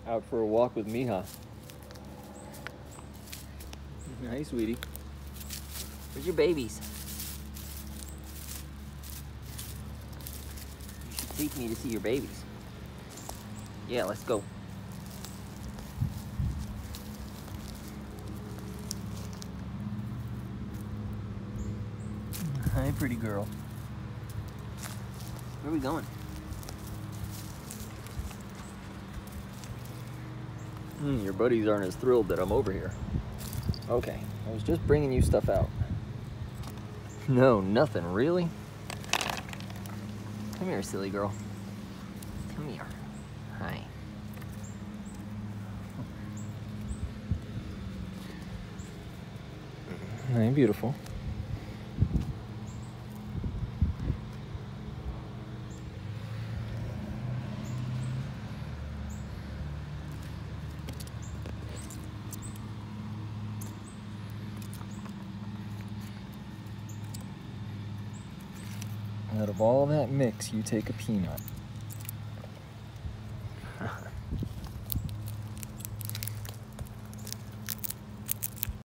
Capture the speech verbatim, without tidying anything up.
Out for a walk with Mija. Hey, sweetie. Where's your babies? You should take me to see your babies. Yeah, let's go. Hi, pretty girl. Where are we going? Mm, your buddies aren't as thrilled that I'm over here. Okay, I was just bringing you stuff out. No, nothing, really? Come here, silly girl. Come here. Hi. Hi, beautiful. Out of all that mix, you take a peanut.